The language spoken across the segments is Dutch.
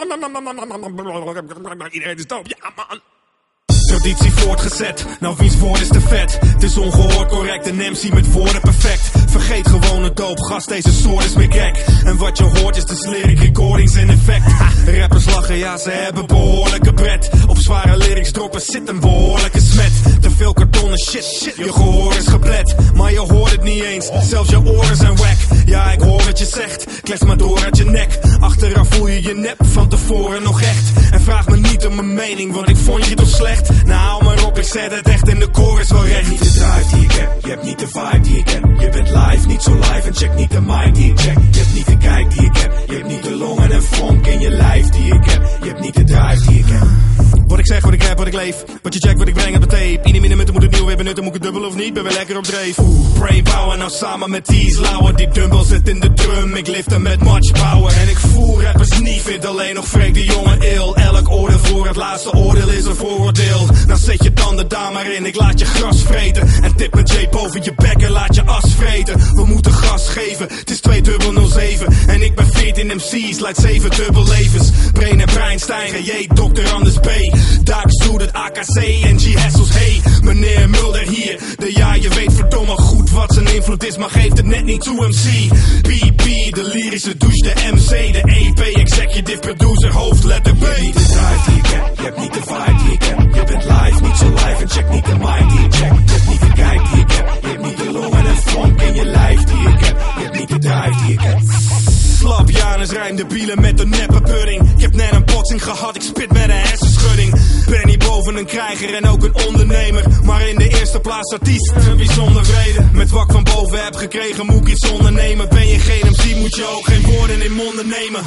Iedereen is dope, ja man. Traditie voortgezet, nou wiens woord is te vet. Het is ongehoord correct, een MC met woorden perfect. Vergeet gewoon het doop, gast, deze soort is meer gek. En wat je hoort is de lyric recordings in effect. Rappers lachen, ja ze hebben behoorlijke pret. Op zware lyrics droppen zit een behoorlijke smet. Te veel kartonnen shit, je gehoor is geblet. Maar je hoort het niet eens, zelfs je oren zijn wack. Ja ik hoor wat je zegt, klets maar door uit je nek. Achteraf voel je je nep, van tevoren nog echt. En vraag me niet om mijn mening, want ik vond je toch slecht. Nou hou maar op, ik zet het echt in de chorus wel recht. Je hebt niet de drive die ik heb, je hebt niet de vibe die ik heb. Je bent live, niet zo live en check niet de mic die ik check. Je hebt niet de kijk die ik heb, je hebt niet de longen en vonk in je lijf die ik heb. Je hebt niet de drive die ik heb. Wat ik zeg, wat ik rap, wat ik leef. Wat je checkt, wat ik breng op de tape. Ieder minuten moet het nieuw weer benutten, moet ik het dubbel of niet? Ben weer lekker op dreef. Brain power, nou samen met Tease Lauer. Die dumbbell zit in de drum, ik lift hem met much power. En ik voel rappers niet fit, alleen nog freak die jongen ill. Elk oordeel voor het laatste oordeel is een vooroordeel. Nou zet je tanden daar maar in, ik laat je gras vreten. En tip met J boven je bek en laat je as vreten. We moeten gas geven, het is 2007. En ik ben 14 MC's, leidt 7 dubbel levens. Brain en Breinstein, G.J. Dr. Anders B. Dax doet het AKC en G. Hessels, hey. Meneer Mulder hier, je weet verdomme goed wat zijn invloed is, maar geeft het net niet toe MC. PP, de lyrische douche, de MC, de EP, executive producer, hoofdletter B. Je hebt niet de drive die ik heb, je hebt niet de vibe die ik heb. Je bent live, niet zo live en check niet de mic die ik check. Je hebt niet de kijk die ik heb, je hebt niet de longen en vonk in je lijf die ik heb. Je hebt niet de drive die ik heb. Slap Janus rijm de bielen met een neppe pudding. Ik heb net een botsing gehad, ik spit met een hersenschudding. Ben niet boven een krijger en ook een ondernemer, maar in de eerste plaats artiest. Een bijzonder vrede, met wat ik van boven heb gekregen moet ik iets ondernemen. Ben je geen MC moet je ook geen woorden in monden nemen.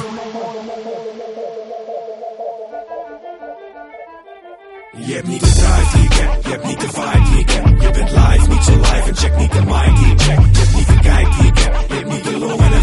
Je hebt niet de drive die ik heb, je hebt niet de vibe die ik heb. Je bent live, niet zo live en check niet de mic die ik check. Je hebt niet de kijk die ik heb, je hebt niet de longen